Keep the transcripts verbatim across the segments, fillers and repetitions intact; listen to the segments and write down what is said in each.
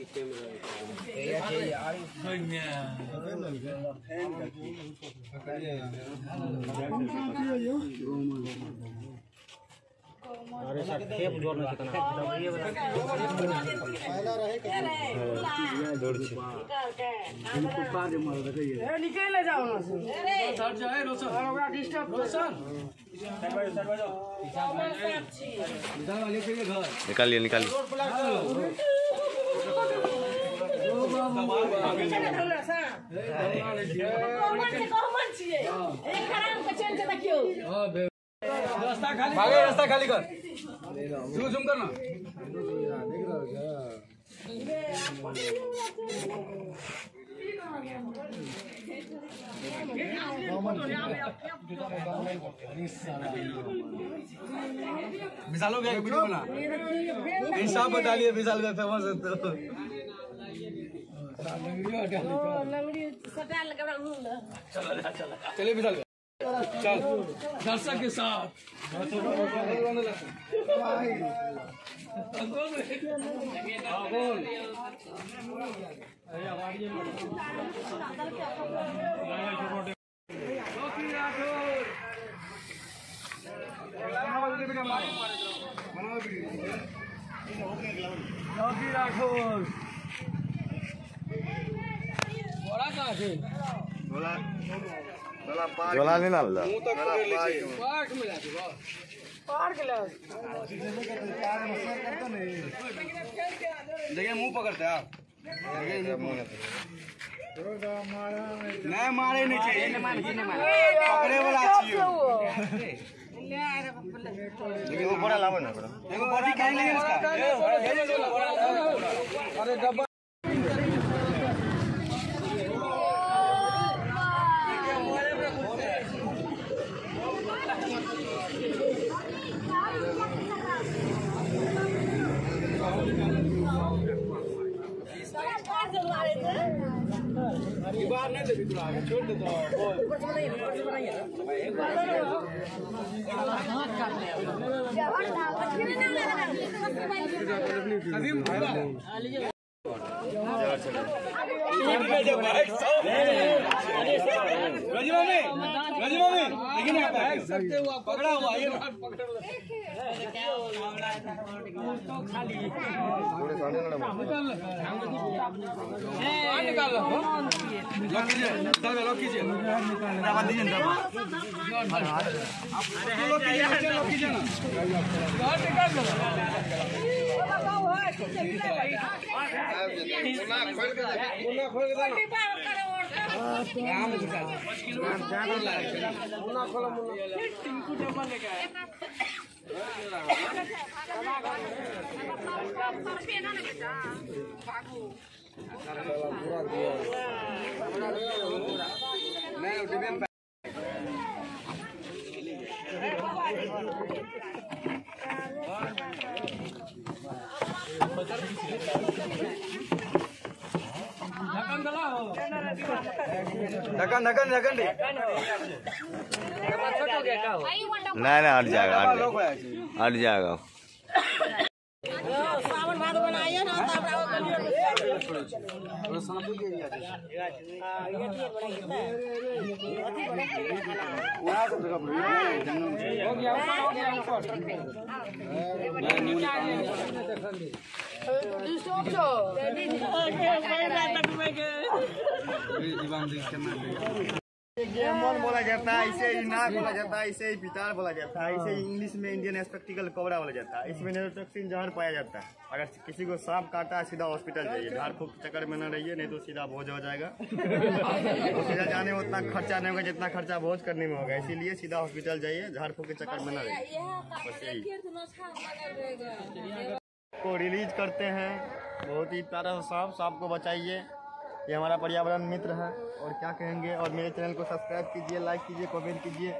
अरे सर खेप जोर में कितना पहला रहे जोर से इनको पार मार दे ये निकल ले जाओ ना सर जाए रोशन और ओकरा डिस्टर्ब रोशन निकालिए निकालिए रास्ता खाली भागे रास्ता खाली कर तू झूम कर ना मिसाल हो गया वीडियो बना इंस्टा पर डालिए मिसाल में फेमस है तो चलिए मिसाल चल दर्शक के साथ राठौर बड़ा कहाँ से जोला नहीं ना ला पार्क में जाती बस पार्क ले देखिए मुंह पकड़ते आप नहीं मारे नहीं चाहिए पकड़े वाला चाहिए देखो बड़ा लाभ ना देखो बॉडी कहीं नहीं इसका अरे डब्बा बाहर नहीं दे बिल्कुल आगे छोड़ दे तो ऊपर से बनाइए ऊपर से बनाइए हाथ काट ले अजीम रजमा में रजमा में लेकिन आप सकते हो आप पकड़ा हुआ ये पकड़ लो खाली निकाल लो लॉक कीजिए दादा लॉक कीजिए दबा दीजिए दबा लॉक कीजिए लॉक कीजिए ना बाहर निकाल लो बोला खोल के बोला खोल के नाम घुसा मुन्ना खोलो मुन्ना टिंकू डब्बा लेके आया पूरा दिया नहीं डिबेन ढक्कन ढक्कन ढक्कन दे नहीं नहीं हट जाएगा हट जाएगा सावन भादो बनाइए ना गेमन बोला जाता है, इसे इनाक बोला जाता है, इसे पिटार बोला जाता है, इसे इंग्लिश में इंडियन स्पेक्टिकल कोबरा बोला जाता है। इसमें न्यूरोटॉक्सिन जहर पाया जाता है। अगर किसी को सांप काटा है सीधा हॉस्पिटल जाइए, झाड़ फूक के चक्कर में न रहिए, नहीं तो सीधा भोज हो जाएगा। हॉस्पिटल जाने में उतना खर्चा नहीं होगा जितना खर्चा भोज करने में होगा, इसीलिए सीधा हॉस्पिटल जाइए, झाड़ फूक के चक्कर में न रहिए। बस यही को रिलीज करते हैं, बहुत ही प्यारा सांप, सांप को बचाइए। ये हमारा पर्यावरण मित्र है और क्या कहेंगे। और मेरे चैनल को सब्सक्राइब कीजिए, लाइक कीजिए, कमेंट कीजिए।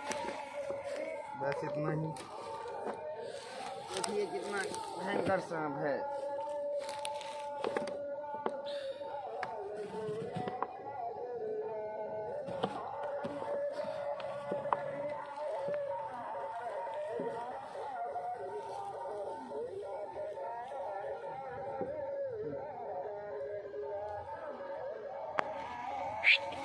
बस इतना ही। देखिए कितना भयंकर सांप है। है।